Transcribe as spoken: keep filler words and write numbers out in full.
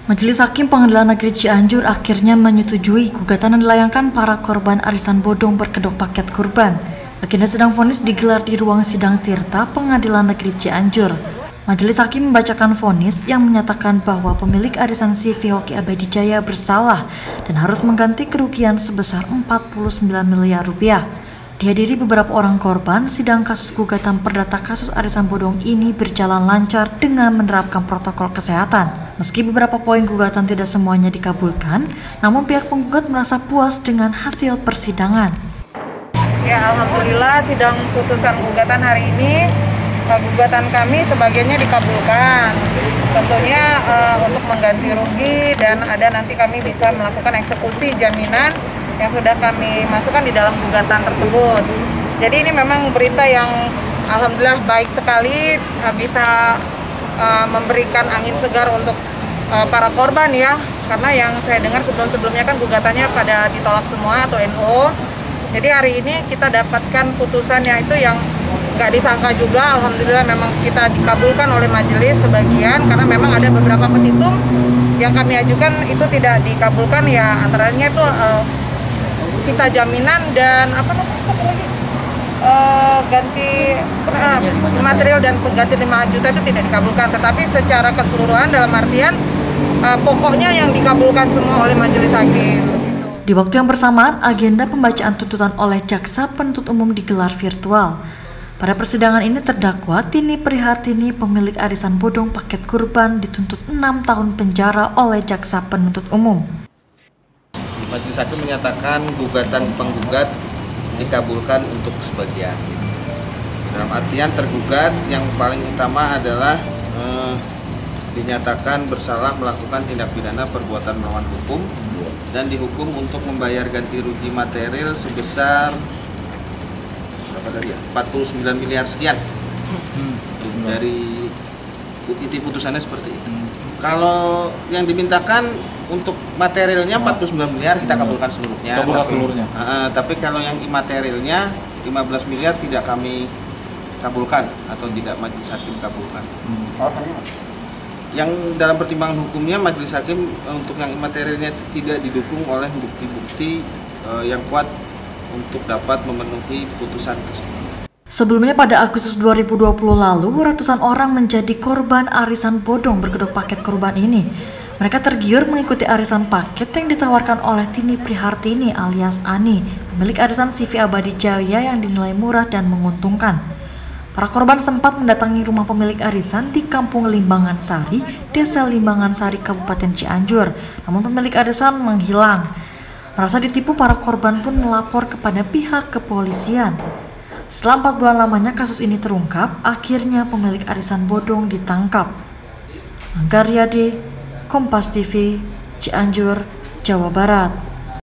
Majelis Hakim Pengadilan Negeri Cianjur akhirnya menyetujui gugatan yang dilayangkan para korban arisan bodong berkedok paket kurban. Agenda sidang vonis digelar di ruang sidang Tirta Pengadilan Negeri Cianjur. Majelis Hakim membacakan vonis yang menyatakan bahwa pemilik arisan C V Hoki Abadi Jaya bersalah dan harus mengganti kerugian sebesar empat puluh sembilan miliar rupiah. Dihadiri beberapa orang korban, sidang kasus gugatan perdata kasus arisan bodong ini berjalan lancar dengan menerapkan protokol kesehatan. Meski beberapa poin gugatan tidak semuanya dikabulkan, namun pihak penggugat merasa puas dengan hasil persidangan. Ya, alhamdulillah sidang putusan gugatan hari ini, gugatan kami sebagiannya dikabulkan. Tentunya uh, untuk mengganti rugi dan ada nanti kami bisa melakukan eksekusi jaminan yang sudah kami masukkan di dalam gugatan tersebut. Jadi ini memang berita yang alhamdulillah baik sekali, bisa uh, memberikan angin segar untuk uh, para korban ya. Karena yang saya dengar sebelum-sebelumnya kan gugatannya pada ditolak semua atau N O. Jadi hari ini kita dapatkan putusannya itu yang nggak disangka juga, alhamdulillah memang kita dikabulkan oleh majelis sebagian karena memang ada beberapa petitum yang kami ajukan itu tidak dikabulkan ya, antaranya itu uh, sita jaminan dan apa namanya satu lagi uh, ganti uh, material dan pengganti lima juta itu tidak dikabulkan, tetapi secara keseluruhan dalam artian uh, pokoknya yang dikabulkan semua oleh majelis hakim. Di waktu yang bersamaan, agenda pembacaan tuntutan oleh jaksa penuntut umum digelar virtual. Pada persidangan ini terdakwa Tini Prihartini, pemilik arisan bodong paket kurban, dituntut enam tahun penjara oleh jaksa penuntut umum. Majelis Hakim menyatakan gugatan penggugat dikabulkan untuk sebagian. Dalam artian tergugat yang paling utama adalah eh, dinyatakan bersalah melakukan tindak pidana perbuatan melawan hukum dan dihukum untuk membayar ganti rugi material sebesar empat puluh sembilan miliar sekian. Hmm. Dari inti putusannya seperti itu. Hmm. Kalau yang dimintakan untuk materialnya empat puluh sembilan miliar kita kabulkan seluruhnya. Kabulkan seluruhnya. Uh, tapi kalau yang imaterialnya lima belas miliar tidak kami kabulkan atau tidak majelis hakim kabulkan. Hmm. Yang dalam pertimbangan hukumnya majelis hakim untuk yang imaterialnya tidak didukung oleh bukti-bukti uh, yang kuat untuk dapat memenuhi putusan tersebut. Sebelumnya pada Agustus dua ribu dua puluh lalu, ratusan orang menjadi korban arisan bodong berkedok paket kurban ini. Mereka tergiur mengikuti arisan paket yang ditawarkan oleh Tini Prihartini alias Ani, pemilik arisan C V Abadi Jaya yang dinilai murah dan menguntungkan. Para korban sempat mendatangi rumah pemilik arisan di Kampung Limbangan Sari, Desa Limbangan Sari, Kabupaten Cianjur. Namun pemilik arisan menghilang. Merasa ditipu, para korban pun melapor kepada pihak kepolisian. Setelah empat bulan lamanya kasus ini terungkap, akhirnya pemilik arisan bodong ditangkap. Angga Riyadi, Kompas T V, Cianjur, Jawa Barat.